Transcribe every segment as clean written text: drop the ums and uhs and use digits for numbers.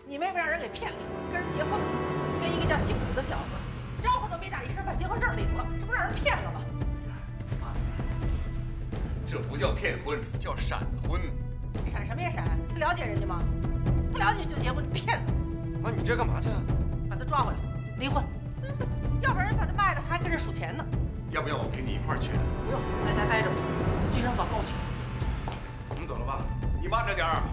你妹妹让人给骗了，跟人结婚了，跟一个叫姓古的小子，招呼都没打一声，把结婚证领了，这不让人骗了吗？ 妈，这不叫骗婚，叫闪婚。 闪什么呀闪？了解人家吗？不了解就结婚，骗子！ 妈，你这干嘛去啊？ 把他抓回来，离婚。要不然人把他卖了，他还跟着数钱呢。 要不要我陪你一块儿去？ 不用，在家待着吧，居上早够去。 我们走了吧？ 你慢着点儿。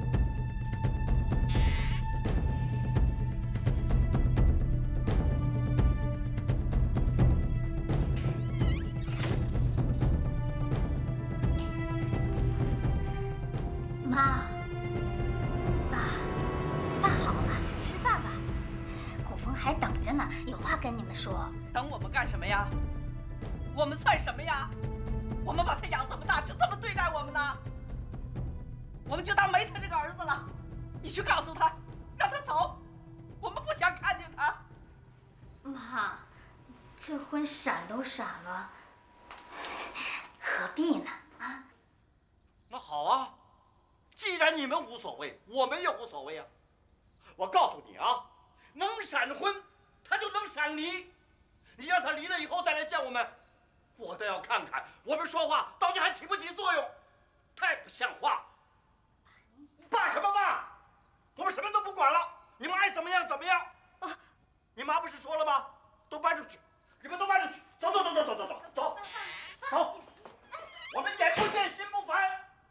妈，爸，饭好了，吃饭吧。古风还等着呢，有话跟你们说。 等我们干什么呀？我们算什么呀？我们把他养这么大，就这么对待我们呢？我们就当没他这个儿子了。你去告诉他，让他走。我们不想看见他。 妈，这婚闪都闪了，何必呢？啊？ 那好啊，既然你们无所谓，我们也无所谓啊。我告诉你啊，能闪婚，他就能闪离。你让他离了以后再来见我们，我倒要看看我们说话到底还起不起作用。太不像话！爸什么爸？我们什么都不管了，你们爱怎么样怎么样。你妈不是说了吗？都搬出去，你们都搬出去，走走走走走走走走走，我们眼不见心不烦。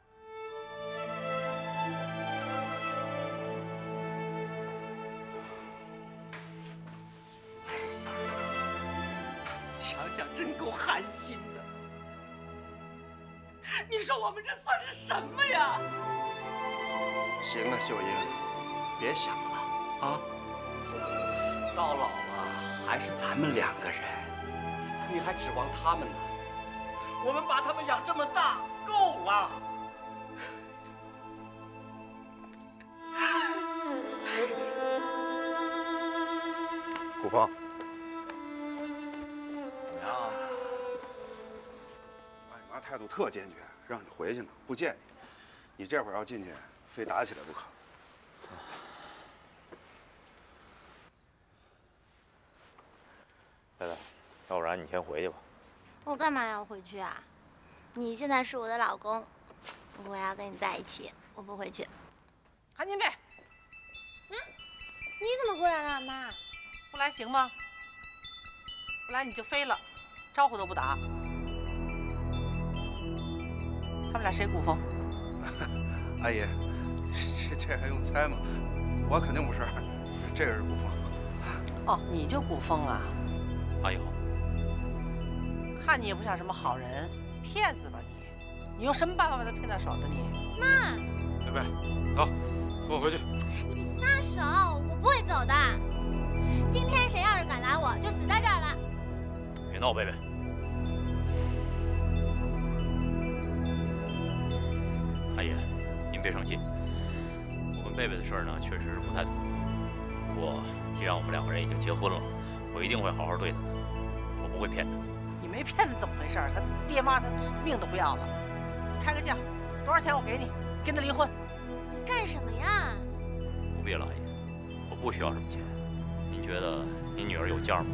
想想真够寒心的。你说我们这算是什么呀？ 行了，秀英，别想了啊！到老了还是咱们两个人，你还指望他们呢？我们把他们养这么大，够了。 古风， 怎么样啊？ 妈，你妈态度特坚决，让你回去呢，不见你。你这会儿要进去，非打起来不可。 贝贝，要不然你先回去吧。 我干嘛要回去啊？你现在是我的老公，我要跟你在一起，我不回去。 韩金贝， 你怎么过来了，妈？ 不来行吗？不来你就飞了，招呼都不打。他们俩谁古风？ 阿姨，这还用猜吗？我肯定不是，这个是古风。 哦，你就古风啊？ 阿姨好。 看你也不像什么好人，骗子吧你？你用什么办法把他骗到手的你？ 妈， 贝贝，走，跟我回去。 你撒手，我不会走的。今天谁要是敢拦我，就死在这儿了。 别闹，贝贝。阿姨，您别生气。我跟贝贝的事儿呢，确实是不太妥。不过，既然我们两个人已经结婚了，我一定会好好对她的，我不会骗她。 你没骗他怎么回事？他爹妈他命都不要了。你开个价，多少钱我给你，跟他离婚。 你干什么呀？ 不必了，阿姨，我不需要什么钱。您觉得您女儿有价吗？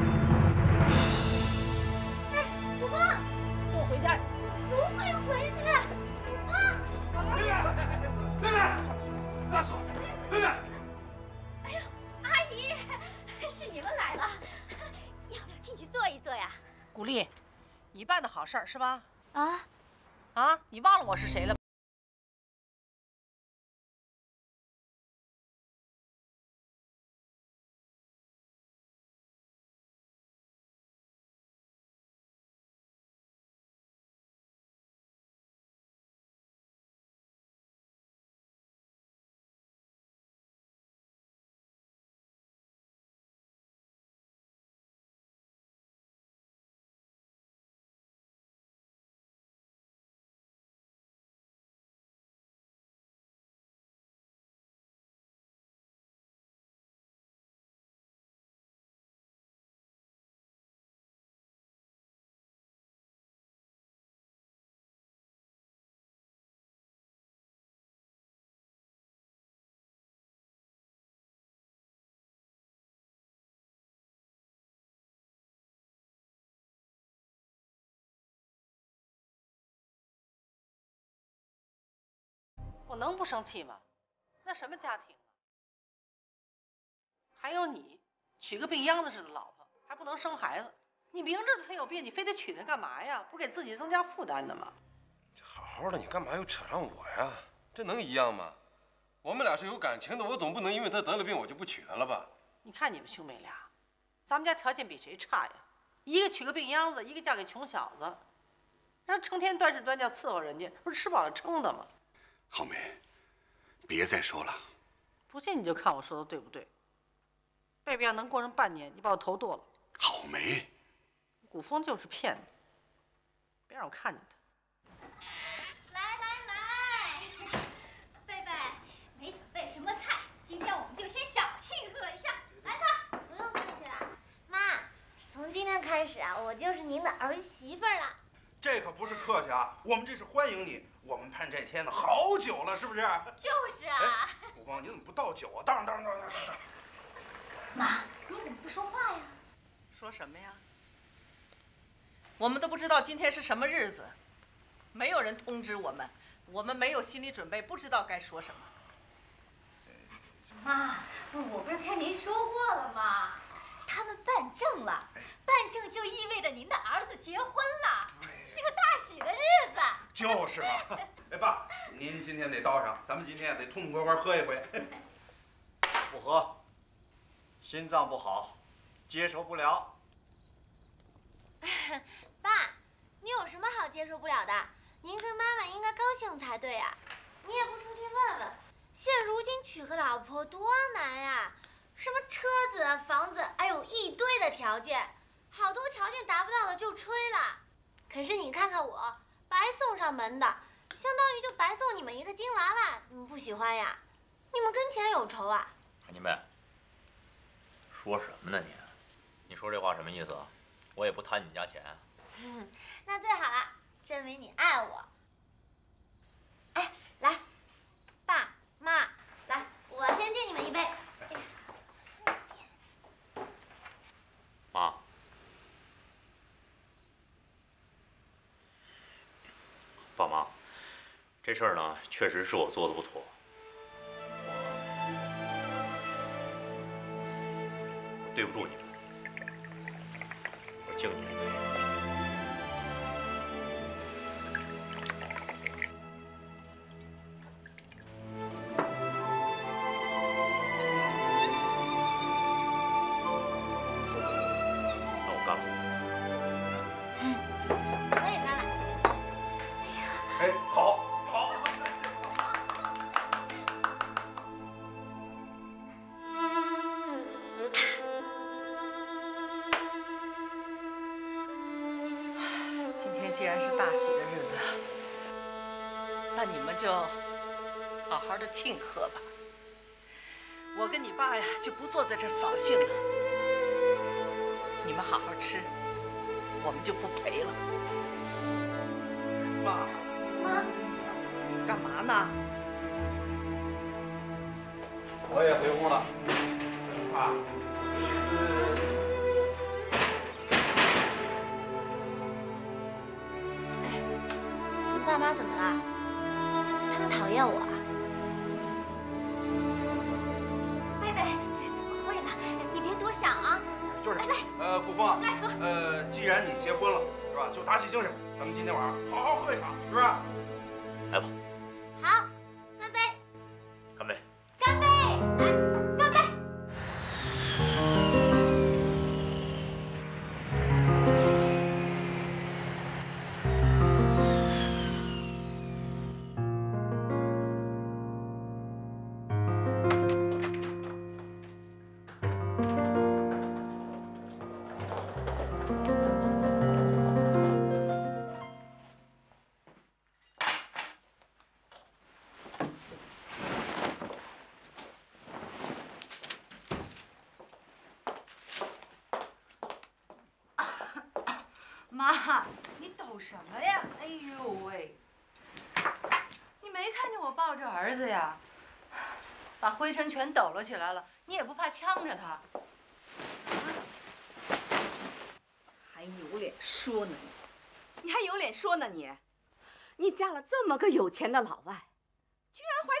哎，古风， 跟我回家去。 不会回去。古风， 贝贝，贝贝，撒手，贝贝。 哎呦，阿姨，是你们来了，要不要进去坐一坐呀？ 古丽，你办的好事儿是吧？ 啊。 啊，你忘了我是谁了？ 我能不生气吗？那什么家庭啊？还有你，娶个病秧子似的老婆，还不能生孩子，你明知道她有病，你非得娶她干嘛呀？不给自己增加负担的吗？ 好好的，你干嘛又扯上我呀？这能一样吗？我们俩是有感情的，我总不能因为她得了病我就不娶她了吧？ 你看你们兄妹俩，咱们家条件比谁差呀？一个娶个病秧子，一个嫁给穷小子，让成天端手端脚伺候人家，不是吃饱了撑的吗？ 浩梅，别再说了。 不信你就看我说的对不对。贝贝要能过上半年，你把我头剁了。 浩梅， 古风就是骗子，别让我看见他。 来，贝贝，没准备什么菜，今天我们就先小庆贺一下，来吧。 不用客气了，妈，从今天开始啊，我就是您的儿媳妇了。 这可不是客气啊，我们这是欢迎你。我们盼这天呢好久了，是不是？ 就是啊。 古风，你怎么不倒酒啊？当。 妈，你怎么不说话呀？ 说什么呀？我们都不知道今天是什么日子，没有人通知我们，我们没有心理准备，不知道该说什么。 妈，我不是跟您说过了吗？他们办证了，办证就意味着您的儿子结婚了，是个大喜的日子。 就是嘛。哎，爸，您今天得到上，咱们今天也得痛痛快快喝一回。 不喝，心脏不好，接受不了。 爸，你有什么好接受不了的？您跟妈妈应该高兴才对呀。你也不出去问问，现如今娶个老婆多难呀！什么车子、房子，哎呦一堆的条件，好多条件达不到的就吹了。可是你看看我，白送上门的，相当于就白送你们一个金娃娃，你们不喜欢呀？你们跟钱有仇啊？ 韩金贝，说什么呢你？你说这话什么意思啊？我也不贪你家钱。 那最好了，证明你爱我。哎，来，爸妈，来，我先敬你们一杯。 妈，爸妈，这事儿呢，确实是我做的不妥。我对不住你们，我敬你们一杯。 哎，好。 今天既然是大喜的日子，那你们就好好的庆贺吧。我跟你爸呀，就不坐在这扫兴了。你们好好吃，我们就不陪了。 妈， 干嘛呢？ 我也回屋了。 爸。 你爸妈怎么了？他们讨厌我啊？ 贝贝，怎么会呢？你别多想啊。 就是， 来， 古风啊， 来喝。 既然你结婚了，是吧？就打起精神，咱们今天晚上好好喝一场，是不是？ 来吧， 好，干杯！ 干杯！ 干杯！来，干杯！ 妈，你抖什么呀？哎呦喂！你没看见我抱着儿子呀？把灰尘全抖了起来了，你也不怕呛着他？ 还有脸说呢你还有脸说呢你？你嫁了这么个有钱的老外，居然怀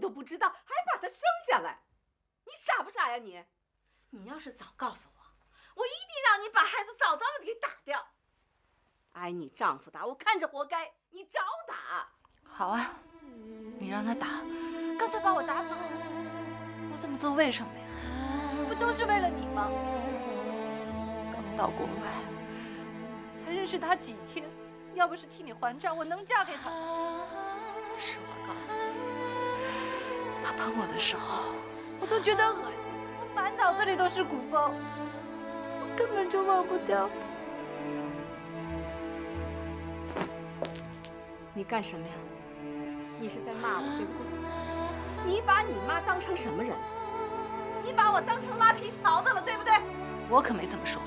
都不知道，还把他生下来，你傻不傻呀你？你要是早告诉我，我一定让你把孩子早早的给打掉。挨你丈夫打，我看着活该，你找打。 好啊，你让他打，干脆把我打死好了。我这么做为什么呀？ 不都是为了你吗？ 刚到国外，才认识他几天，要不是替你还债，我能嫁给他？实话告诉你，他碰我的时候，我都觉得恶心，我满脑子里都是古风，我根本就忘不掉他。 你干什么呀？你是在骂我，对不对？你把你妈当成什么人？你把我当成拉皮条的了，对不对？ 我可没这么说。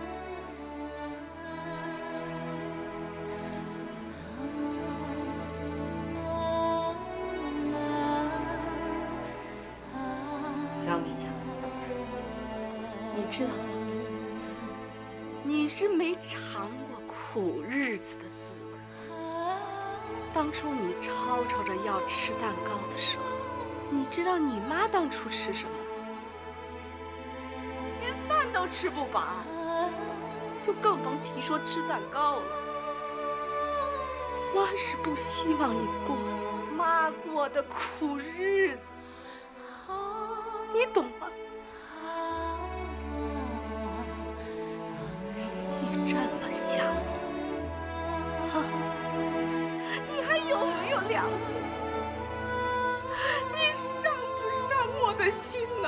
小米呀，你知道吗？你是没尝过苦日子的滋味。当初你吵吵着要吃蛋糕的时候，你知道你妈当初吃什么吗？连饭都吃不饱，就更甭提说吃蛋糕了。妈是不希望你过妈过的苦日子，你懂吗？你这么想我，啊？你还有没有良心？你伤不伤我的心呢？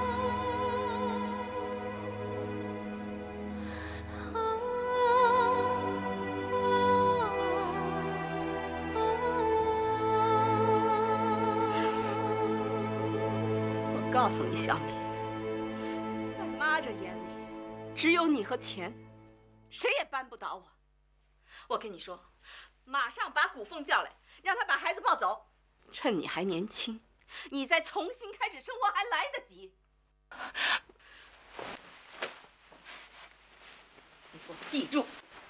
我告诉你，小米，在妈这眼里，只有你和钱，谁也扳不倒我。我跟你说，马上把古凤叫来，让他把孩子抱走。趁你还年轻，你再重新开始生活还来得及。你给我记住。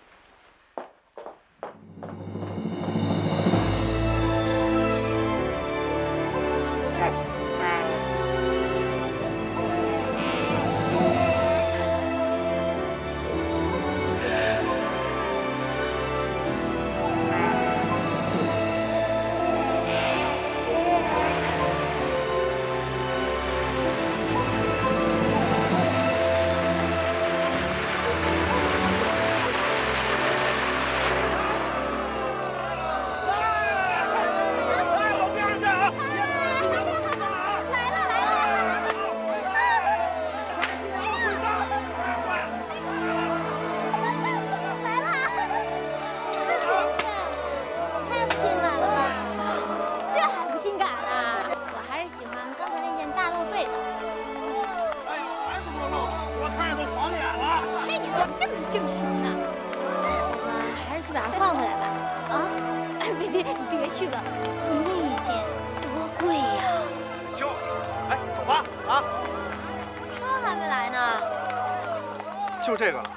就这个，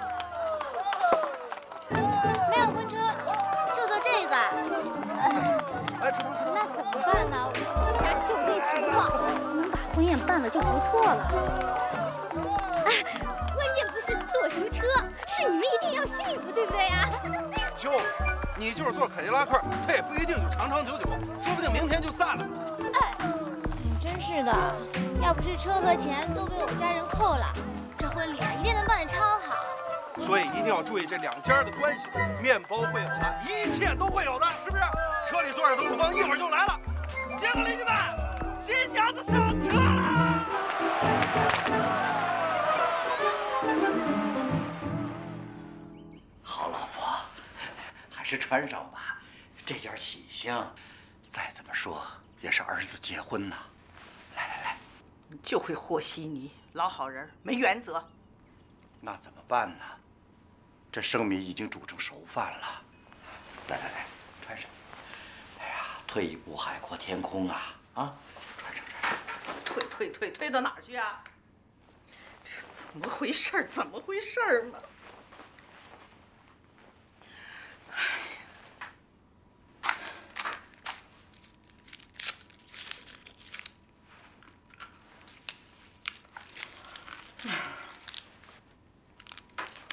没有婚车，就坐这个。 哎，吃糖吃糖。 那怎么办呢？我家就这情况，能把婚宴办了就不错了。关键不是坐什么车，是你们一定要幸福，对不对呀？ 就是，你就是坐凯迪拉克，它也不一定就长长久久，说不定明天就散了。 哎，真是的，要不是车和钱都被我家人扣了。这婚礼啊，一定能办得超好。 所以一定要注意这两家的关系，面包会有的，一切都会有的，是不是？车里坐着的古风一会儿就来了。结果邻居们，新娘子上车了。 好老婆，还是穿上吧，这件喜庆，再怎么说也是儿子结婚呐。来来来， 就会和稀泥。老好人没原则， 那怎么办呢？这生米已经煮成熟饭了。来来来，穿上。哎呀，退一步海阔天空啊！啊，穿上穿上。 退到哪儿去啊？这怎么回事？怎么回事嘛？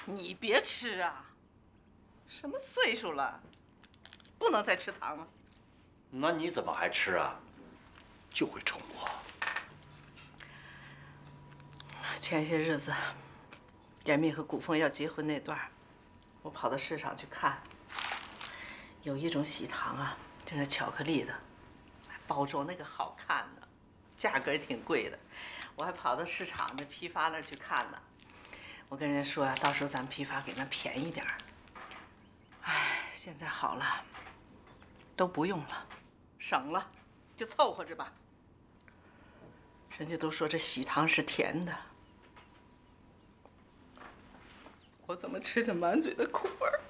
你别吃啊！什么岁数了，不能再吃糖了。 那你怎么还吃啊？就会宠我。 前些日子，严密和古凤要结婚那段，我跑到市场去看，有一种喜糖啊，就是巧克力的，包装那个好看呢，价格也挺贵的。我还跑到市场的批发那儿去看呢。我跟人家说呀，到时候咱批发给咱便宜点儿。哎，现在好了，都不用了，省了，就凑合着吧。人家都说这喜糖是甜的。我怎么吃着满嘴的苦味儿？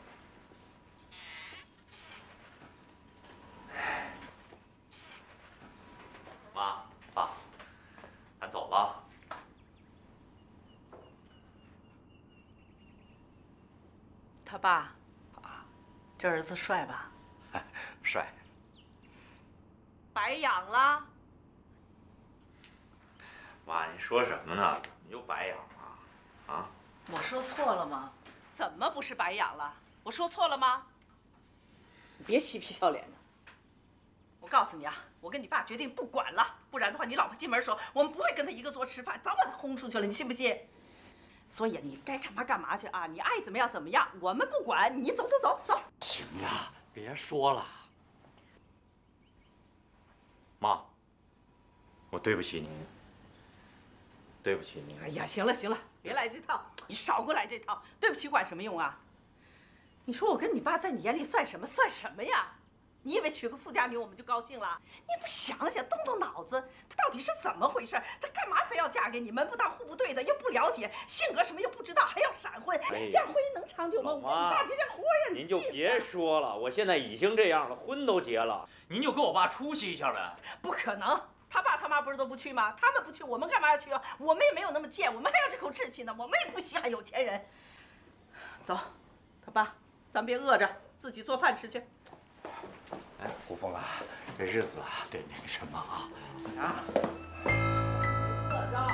妈，爸，咱走了。 他爸，这儿子帅吧？ 帅。 白养了？ 妈，你说什么呢？你又白养了？啊？ 我说错了吗？怎么不是白养了？我说错了吗？你别嬉皮笑脸的。我告诉你啊，我跟你爸决定不管了，不然的话，你老婆进门的时候，我们不会跟他一个桌吃饭，早把他轰出去了，你信不信？所以你该干嘛干嘛去啊！你爱怎么样怎么样，我们不管。你走走走走。 行了，别说了。 妈，我对不起您。对不起您。 哎呀，行了行了，别来这套，你少给我来这套。对不起管什么用啊？你说我跟你爸在你眼里算什么？算什么呀？你以为娶个富家女我们就高兴了？你不想想，动动脑子，她到底是怎么回事？她干嘛非要嫁给你？门不当户不对的，又不了解性格什么又不知道，还要闪婚，这样婚姻能长久吗？我跟你爸就像活人。 您就别说了，我现在已经这样了，婚都结了，您就跟我爸出席一下呗。 不可能。他爸他妈不是都不去吗？他们不去，我们干嘛要去啊？我们也没有那么贱，我们还要这口志气呢。我们也不稀罕有钱人。走，他爸，咱别饿着，自己做饭吃去。 哎，胡凤啊，这日子啊得那个什么啊。 啊。饿着。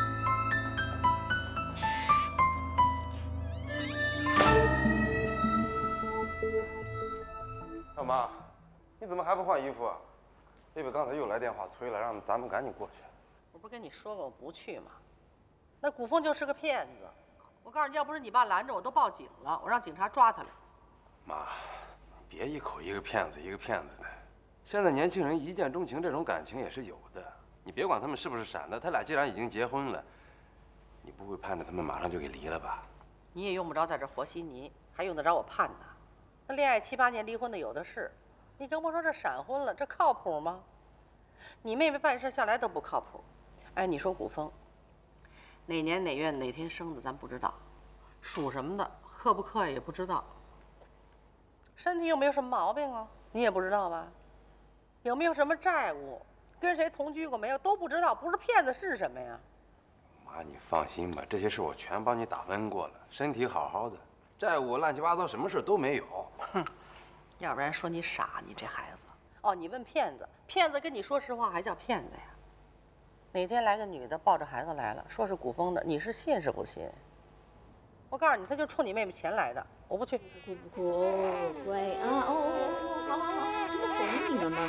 大妈，你怎么还不换衣服啊？贝贝刚才又来电话催了，让咱们赶紧过去。 我不是跟你说过我不去吗？那古凤就是个骗子，我告诉你，要不是你爸拦着，我都报警了，我让警察抓他来。 妈，别一口一个骗子一个骗子的。现在年轻人一见钟情这种感情也是有的，你别管他们是不是闪的，他俩既然已经结婚了，你不会盼着他们马上就给离了吧？ 你也用不着在这和稀泥，还用得着我盼呢？那恋爱7、8年离婚的有的是。你更甭说这闪婚了，这靠谱吗？你妹妹办事向来都不靠谱。哎，你说古风，哪年哪月哪天生的咱不知道，属什么的，克不克也不知道。身体有没有什么毛病啊？你也不知道吧？有没有什么债务？跟谁同居过没有？都不知道，不是骗子是什么呀？ 妈，你放心吧，这些事我全帮你打问过了，身体好好的，债务乱七八糟什么事都没有。 哼。要不然说你傻，你这孩子。哦，你问骗子，骗子跟你说实话还叫骗子呀？哪天来个女的抱着孩子来了，说是古风的，你是信是不信？我告诉你，他就冲你妹妹钱来的，我不去。 乖啊，哦，好好好，这不哄你呢吗？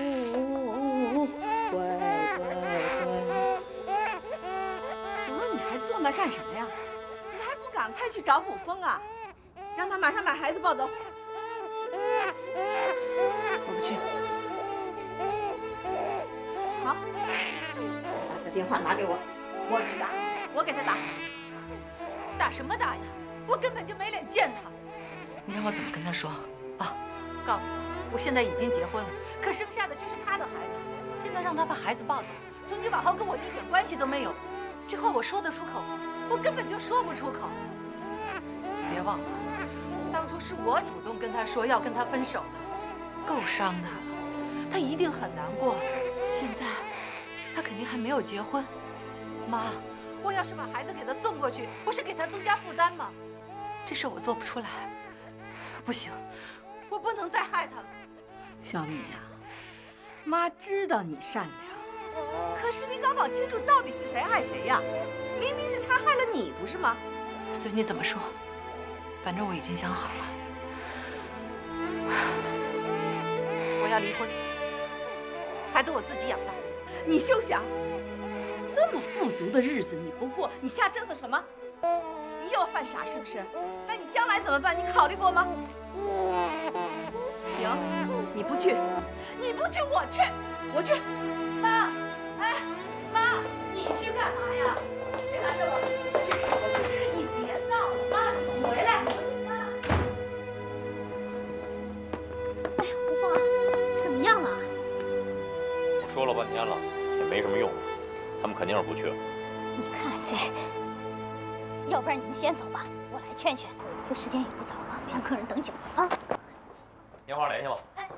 乖。怎么你还坐那干什么呀？你还不赶快去找古风啊？让他马上把孩子抱走。我不去。好，把他电话拿给我，我去打，我给他打。 打什么打呀？我根本就没脸见他。你让我怎么跟他说啊？告诉他，我现在已经结婚了，可生下的却是他的孩子。现在让他把孩子抱走，从今往后跟我一点关系都没有。这话我说得出口吗？我根本就说不出口。别忘了，当初是我主动跟他说要跟他分手的，够伤他了，他一定很难过。现在他肯定还没有结婚。妈，我要是把孩子给他送过去，不是给他增加负担吗？这事我做不出来，不行，我不能再害他了。 小米呀，妈知道你善良，可是你搞清楚到底是谁害谁呀？明明是他害了你，不是吗？ 随你怎么说， 反正我已经想好了，我要离婚，孩子我自己养大。 你休想！这么富足的日子你不过，你瞎折腾什么？你又要犯傻是不是？那你将来怎么办？你考虑过吗？行，你不去，你不去，我去，我去。妈，哎，妈，你去干嘛呀？别拦着我，你别闹了，妈，你回来。 哎，吴凤啊，怎么样了？ 我说了半天了，也没什么用，他们肯定是不去了。 你看这，要不然你们先走吧，我来劝劝。这时间也不早了，别让客人等久了啊。 电话联系吧。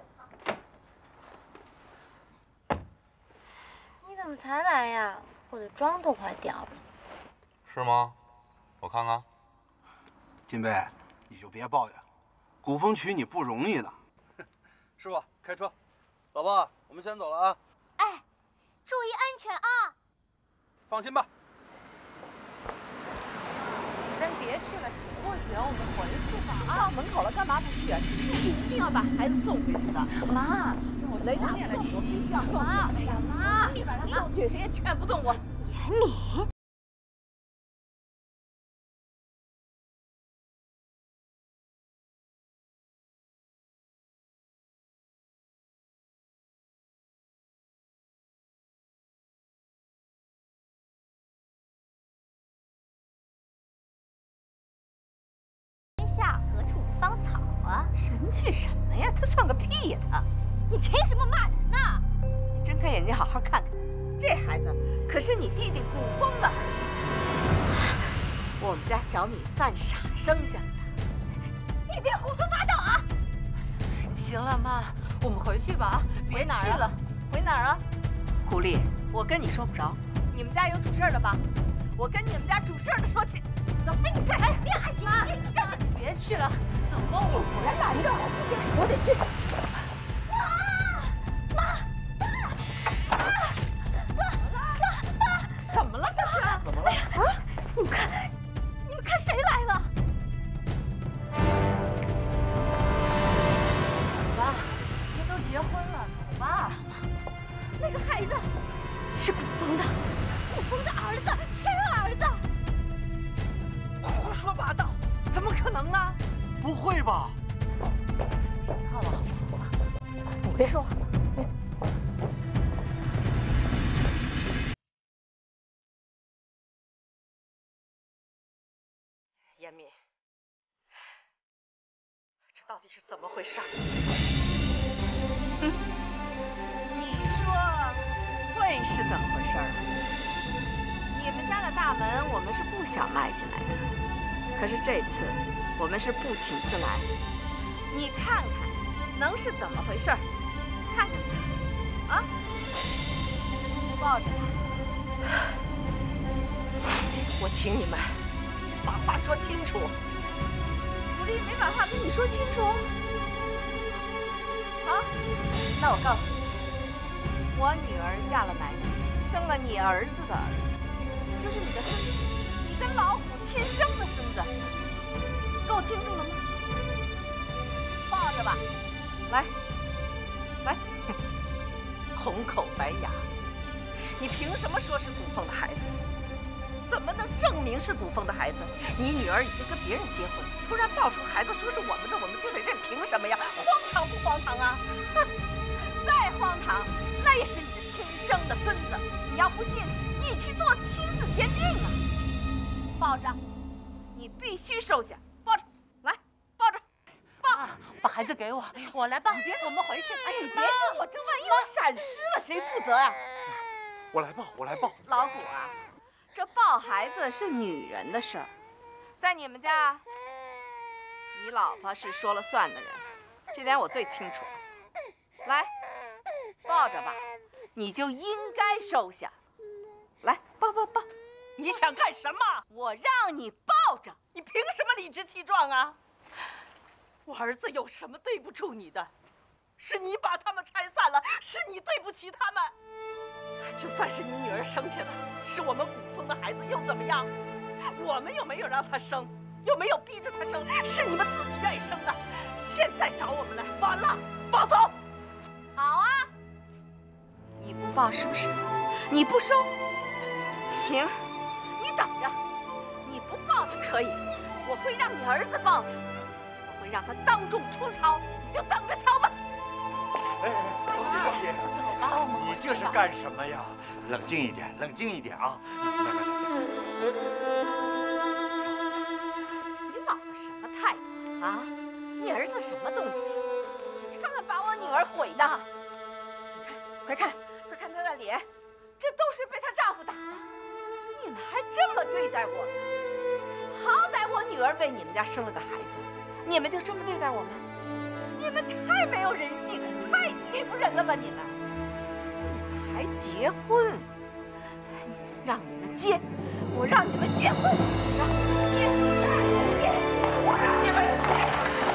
你怎么才来呀？我的妆都快掉了。 是吗？我看看。 金贝，你就别抱怨，古风娶你不容易的。 师傅，开车。老婆，我们先走了啊。 哎，注意安全啊！ 放心吧。 咱别去了，行不行？我们回去吧啊！到门口了，干嘛不去啊？你一定要把孩子送回去的。妈，雷大念了，我必须要送去。哎呀，妈，你把他送去，谁也劝不动我。 严敏。下何处芳草啊？ 神气什么呀？他算个屁呀！他， 你凭什么骂人呢？ 你睁开眼睛好好看看，这孩子可是你弟弟古风的儿子，我们家小米犯傻生下的。 你别胡说八道啊！ 行了，妈，我们回去吧啊，别去了。 回哪儿啊？古丽，我跟你说不着，你们家有主事儿的吧？我跟你们家主事儿的说去。走，哎，你干什么？别安心，你干什么？ 别去了，走吧， 你别拦着我，不行，我得去。妈， 怎么了这是？ 怎么了？ 啊！你们看谁来了？ 走吧，人家都结婚了，走吧。 那个孩子是古风的，古风的儿子，亲儿子。 胡说八道，怎么可能呢？ 不会吧？ 好了，你别说话。严敏，这到底是怎么回事？ 你说会是怎么回事啊？你们家的大门我们是不想迈进来的，可是这次我们是不请自来。你看看，能是怎么回事？看看，啊，抱着我请你们把话说清楚。 古丽没把话跟你说清楚。好，那我告诉你，我女儿嫁了男人，生了你儿子的儿子，就是你的孙子，你跟老虎亲生的孙子，够清楚了吗？抱着吧，来，来， 红口白牙，你凭什么说是古风的孩子？怎么能证明是古风的孩子？你女儿已经跟别人结婚，突然抱出孩子说是我们的，我们就得认，凭什么呀？荒唐不荒唐啊？ 哼，再荒唐，那也是你的亲生的孙子。你要不信，你去做亲子鉴定啊！抱着，你必须收下，抱着，来，抱着，抱。 把孩子给我，我来抱。 你别，我们回去。哎呀，你别跟我，这万一我闪失了，谁负责呀？ 我来抱，我来抱。 老古啊，这抱孩子是女人的事儿，在你们家，你老婆是说了算的人，这点我最清楚。来，抱着吧，你就应该收下。来，抱抱抱。 你想干什么？ 我让你抱着。 你凭什么理直气壮啊？我儿子有什么对不住你的？是你把他们拆散了，是你对不起他们。就算是你女儿生下的，是我们古风的孩子又怎么样？我们又没有让她生， 又没有逼着他生，是你们自己愿意生的。现在找我们来，晚了，抱走。 好啊，你不抱是不是？你不收，行，你等着，你不抱他可以，我会让你儿子抱他，我会让他当众出潮，你就等着瞧吧。 哎，爷， 走吧，我们你这是干什么呀？冷静一点，冷静一点啊！ 你老婆什么态度啊？你儿子什么东西？你看看把我女儿毁的！你看，快看她的脸，这都是被她丈夫打的。你们还这么对待我？好歹我女儿为你们家生了个孩子，你们就这么对待我们？你们太没有人性，太欺负人了吧你们！还结婚？让你们结，我让你们结婚，让你们结，让你们结，我让你们结。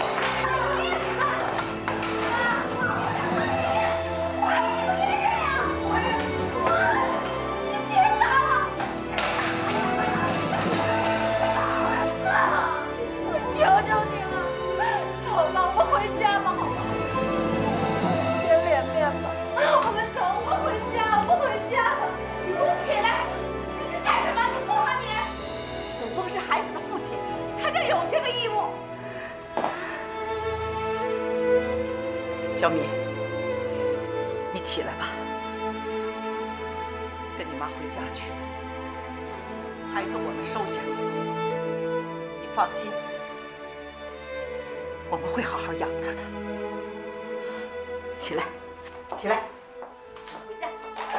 你别打了！我求求你了，走吧，我们回家吧，好吗？别脸面吧，我们走，我们回家，我们回家吧。你给我起来！你是干什么？你疯了你！祖宗是孩子的父亲，他就有这个义务。 小米，你起来吧，跟你妈回家去。孩子我们收下，你放心，我们会好好养他的。起来，起来。 回家。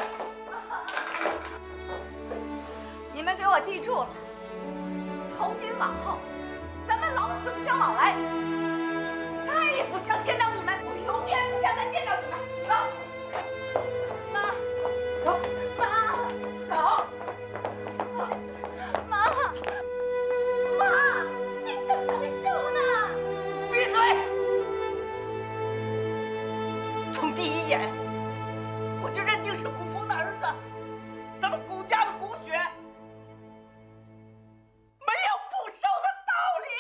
你们给我记住了，从今往后，咱们老死不相往来，再也不想见到你们，我永远不想再见到你们。走，妈，走，妈，走，妈，妈，你怎么能收呢？ 闭嘴！从第一眼，我就认定是古风的儿子，咱们古家的古血，没有不收的道理。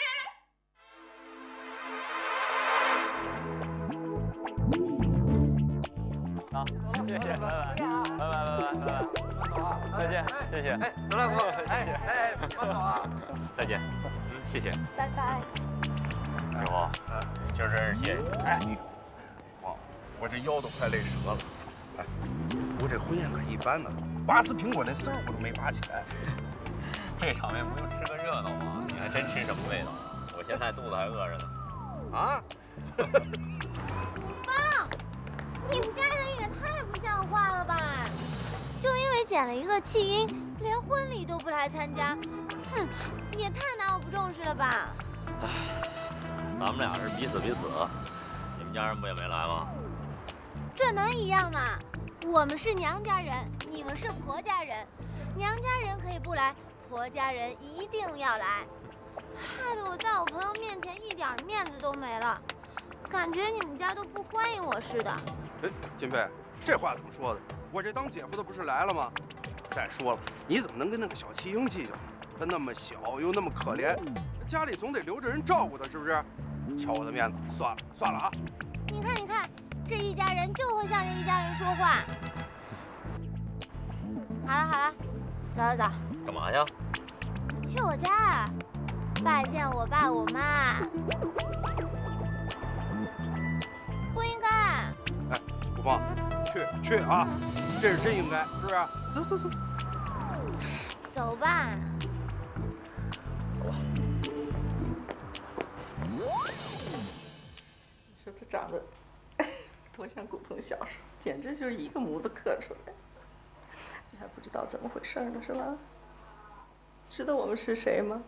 好，谢谢，拜拜，拜拜，拜拜，拜拜，再见，谢谢，哎，走了，哎，慢走啊，再见，谢谢， 拜拜。 师傅，今儿真是谢谢你。 哎，我这腰都快累折了。哎，我这婚宴可一般呢，拔丝苹果那丝儿我都没拔起来。 这场面不就吃个热闹吗？你还真吃什么味道？我现在肚子还饿着呢。 啊？ 古风，你们家人也太不像话了吧！就因为捡了一个弃婴，连婚礼都不来参加，哼，也太拿我不重视了吧！ 唉，咱们俩是彼此彼此，你们家人不也没来吗？ 这能一样吗？我们是娘家人，你们是婆家人，娘家人可以不来，婆家人一定要来，害得我在我朋友面前一点面子都没了，感觉你们家都不欢迎我似的。 哎，金飞，这话怎么说的？我这当姐夫的不是来了吗？再说了，你怎么能跟那个小弃婴计较？他那么小又那么可怜，家里总得留着人照顾他，是不是？瞧我的面子，算了啊！ 你看，这一家人就会向着一家人说话。好了，走。 干嘛去？ 去我家啊，拜见我爸我妈。不应该。 哎，古风，去啊！这是真应该，是不是？走。 走吧。 走吧。 你说他长得多像古风小时候，简直就是一个模子刻出来。你还不知道怎么回事呢，是吧？知道我们是谁吗？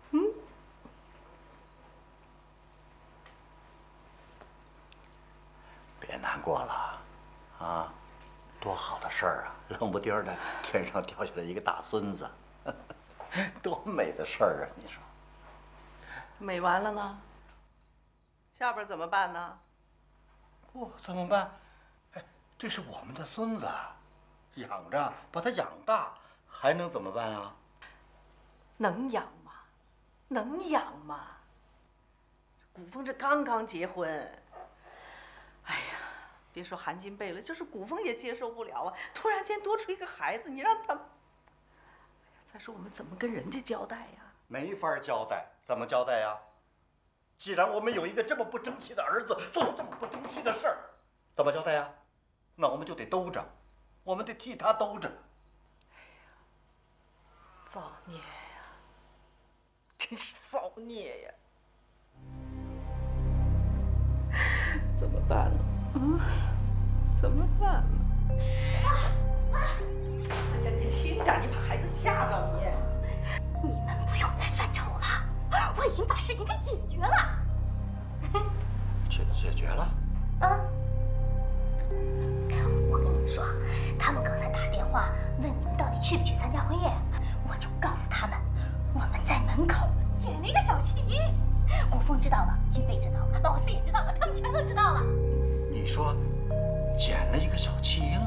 别难过了，啊，多好的事儿啊！冷不丁的，天上掉下来一个大孙子，多美的事儿啊！你说， 美完了呢？下边怎么办呢？ 怎么办？哎，这是我们的孙子，养着，把他养大，还能怎么办啊？ 能养吗？ 能养吗？古风这刚刚结婚，哎呀，别说韩金贝了，就是古风也接受不了啊！突然间多出一个孩子，你让他……哎呀，再说我们怎么跟人家交代呀？ 没法交代，怎么交代呀？既然我们有一个这么不争气的儿子，做了这么不争气的事儿，怎么交代呀？那我们就得兜着，我们得替他兜着。 哎呀，造孽呀！真是造孽呀！怎么办呢？怎么办呢？哎呀，你轻点，你把孩子吓着你。 你们不用再犯愁了，我已经把事情给解决了。 解决了？ 我跟你们说，他们刚才打电话问你们到底去不去参加婚宴，我就告诉他们，我们在门口捡了一个小弃婴。古风知道了，金贝知道了，老四也知道了，他们全都知道了。 你说捡了一个小弃婴？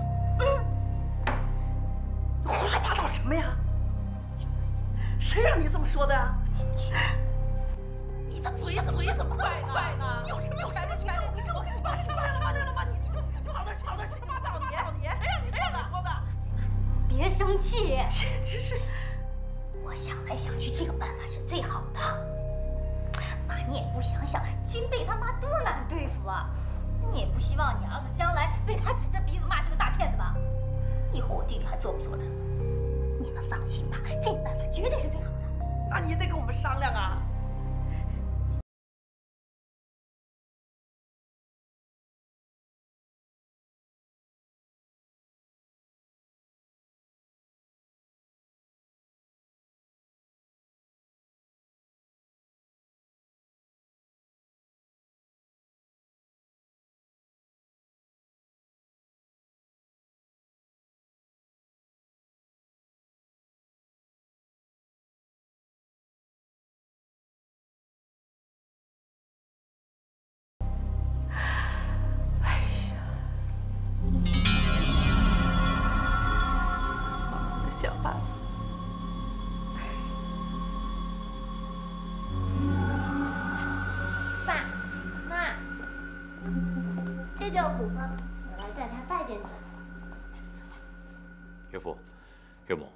你胡说八道什么呀？谁让你这么说的啊？ 你的嘴怎么快呢？你有什么权利？你给我把什么说的了吗？你好的，什么道理？谁让你说的？ 别生气， 简直是！ 我想来想去，这个办法是最好的。妈，你也不想想，金贝他妈多难对付啊！你也不希望你儿子将来被他指着鼻子骂是个大骗子吧？以后我弟弟还做不做人？你们放心吧，这个办法绝对是最好的。 那你得跟我们商量啊！想办法。 爸妈，这就是古风，我来带他拜见你。 岳父、岳母，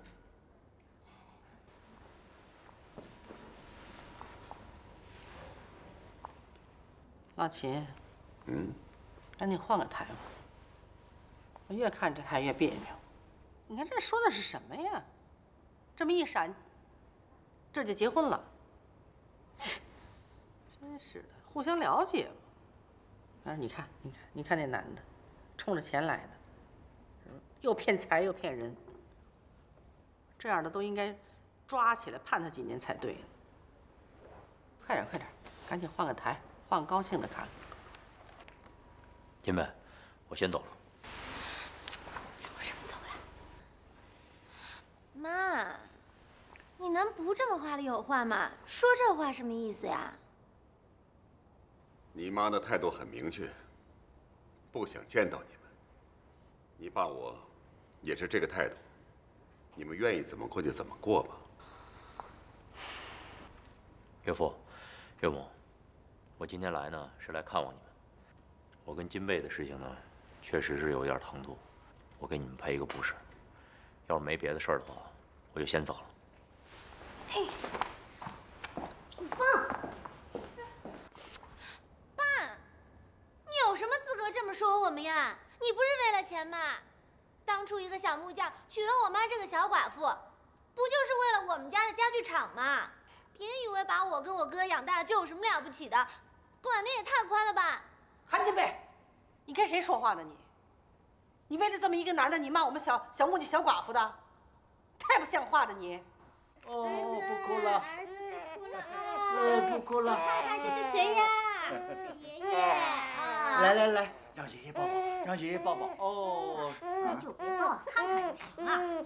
老秦，赶紧换个台吧，我越看这台越别扭。你看这说的是什么呀？这么一闪，这就结婚了？切，真是的，互相了解嘛。但是你看那男的，冲着钱来的，又骗财又骗人，这样的都应该抓起来判他几年才对呢。快点，赶紧换个台，换个高兴的看。 金贝，我先走了。 妈，你能不这么话里有话吗？说这话什么意思呀？ 你妈的态度很明确，不想见到你们。你爸我也是这个态度，你们愿意怎么过就怎么过吧。 岳父、岳母，我今天来呢是来看望你们。我跟金贝的事情呢，确实是有点唐突，我给你们赔一个不是。要是没别的事儿的话，我就先走了。 哎，古风，爸，你有什么资格这么说我们呀？你不是为了钱吗？当初一个小木匠娶了我妈这个小寡妇，不就是为了我们家的家具厂吗？别以为把我跟我哥养大就有什么了不起的，管的也太宽了吧！ 韩金贝，你跟谁说话呢你？你为了这么一个男的，你骂我们小木匠、小寡妇的，太不像话了你！ 哦，不哭了， 儿子不哭了， 不哭了。 看看这是谁呀？是爷爷啊！ 来，让爷爷抱抱，让爷爷抱抱。哦， 你就别抱，看看就行了。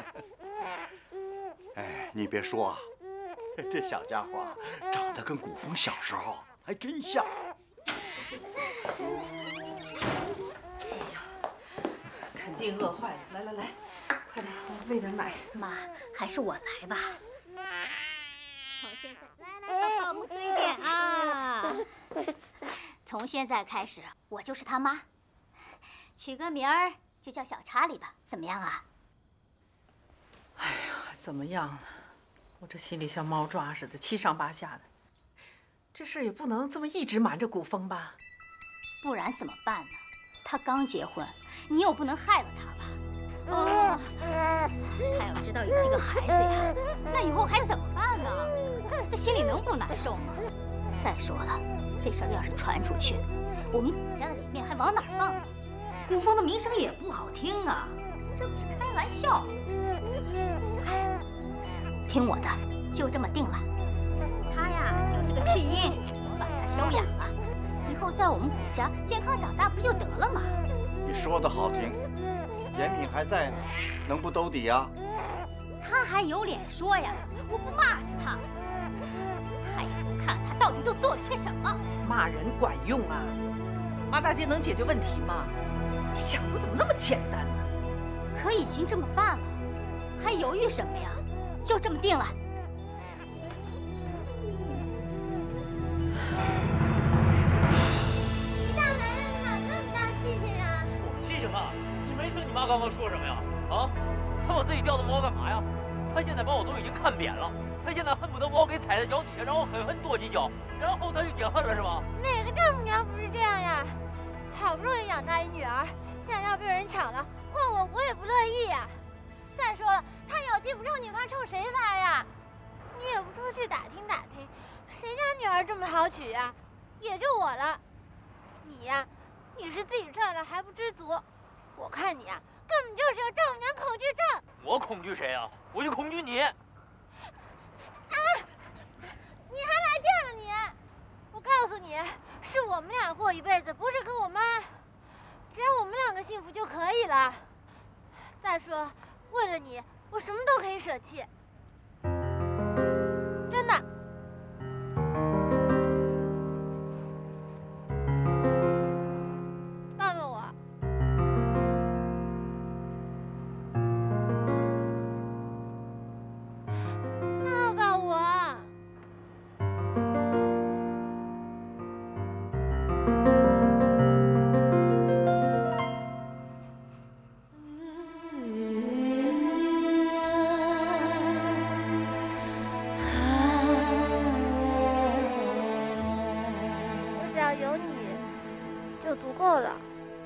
哎，你别说啊，这小家伙啊，长得跟古风小时候还真像。 肯定饿坏了。来，快点，喂点奶。 妈，还是我来吧。 从现在，来，宝宝，我们对点啊！从现在开始，我就是他妈，取个名儿就叫小查理吧，怎么样啊？ 哎呀，怎么样呢？我这心里像猫抓似的，七上八下的。这事也不能这么一直瞒着古风吧？ 不然怎么办呢？他刚结婚，你又不能害了他吧？哦，他要知道有这个孩子呀，那以后还怎么办呢？这心里能不难受吗？再说了，这事儿要是传出去，我们古家的脸面还往哪儿放呢？古风的名声也不好听啊，这不是开玩笑。听我的，就这么定了。他呀，就是个弃婴，我把他收养了，以后在我们古家健康长大不就得了吗？ 你说的好听，严敏还在呢，能不兜底呀？ 他还有脸说呀？我不骂死他！他也不看他到底都做了些什么。 骂人管用啊？马大姐能解决问题吗？你想的怎么那么简单呢？ 可已经这么办了，还犹豫什么呀？就这么定了。 你大男人哪那么大气性呀？ 我气性大？你没听你妈刚刚说什么呀？啊？她往自己吊的毛干嘛呀？她现在把我都已经看扁了，她现在恨不得把我给踩在脚底下，让我狠狠跺几脚，然后她就解恨了是吧？ 哪个丈母娘不是这样呀？好不容易养大一女儿，现在要被人抢了，换我也不乐意呀。再说了，他咬劲不冲你发，冲谁发呀？你也不出去打听打听，谁家女儿这么好娶呀？也就我了。你呀，你是自己上来还不知足，我看你呀，根本就是个丈母娘恐惧症。 我恐惧谁呀？我就恐惧你。 啊！你还来劲了你！我告诉你，是我们俩过一辈子，不是跟我妈。只要我们两个幸福就可以了。再说，为了你，我什么都可以舍弃。真的。抱抱我。抱抱我。我只要有你，就足够了。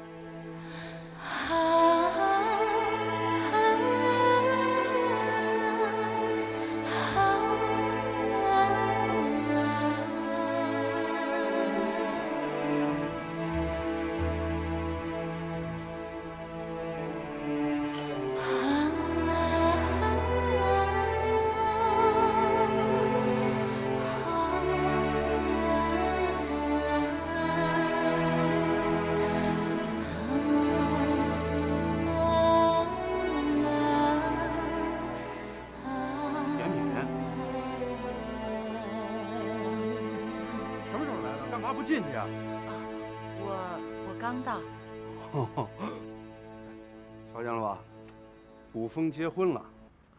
严敏，什么时候来的？干嘛不进去啊？ 我刚到。 瞧见了吧？古风结婚了。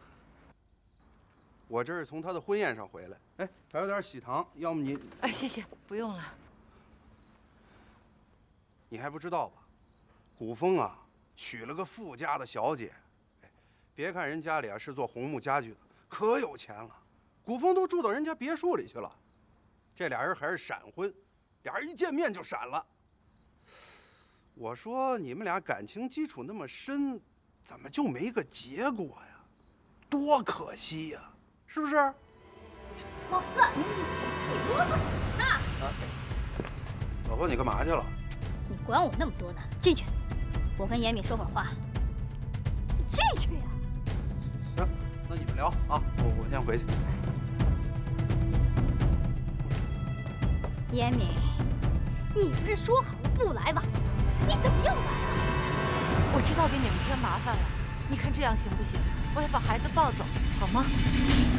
我这是从他的婚宴上回来。哎，还有点喜糖，要么你…… 哎，谢谢，不用了。 你还不知道吧？古风啊，娶了个富家的小姐。哎，别看人家里啊是做红木家具的，可有钱了。古风都住到人家别墅里去了。这俩人还是闪婚，俩人一见面就闪了。我说你们俩感情基础那么深，怎么就没个结果呀？多可惜呀，是不是？ 老四，你啰嗦什么呢？ 啊，老婆，你干嘛去了？ 你管我那么多呢？进去，我跟严敏说会儿话。你进去呀！ 行，那你们聊啊，我先回去。 严敏，你不是说好了不来晚的？你怎么又来了？ 我知道给你们添麻烦了，你看这样行不行？我要把孩子抱走，好吗？